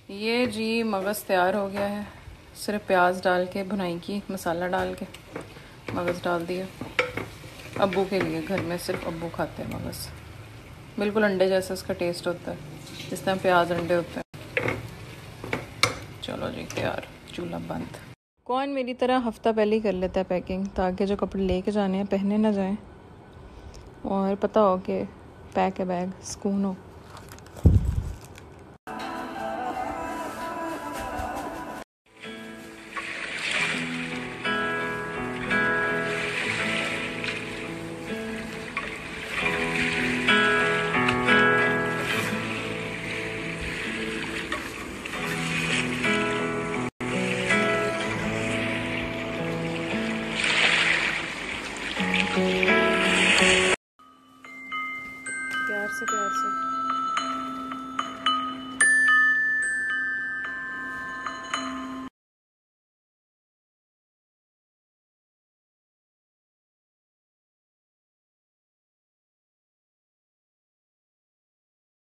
ये जी मगज़ तैयार हो गया है। सिर्फ प्याज डाल के भुनाई की, मसाला डाल के मगज़ डाल दिया। अब्बू के लिए, घर में सिर्फ अब्बू खाते हैं मगज़। बिल्कुल अंडे जैसा इसका टेस्ट होता है, जिस तरह प्याज अंडे होते हैं। चलो जी तैयार, चूल्हा बंद। कौन मेरी तरह हफ्ता पहले ही कर लेता है पैकिंग, ताकि जो कपड़े लेके जाने हैं पहने ना जाएं, और पता हो कि पैक है बैग, सुकून हो। प्यार से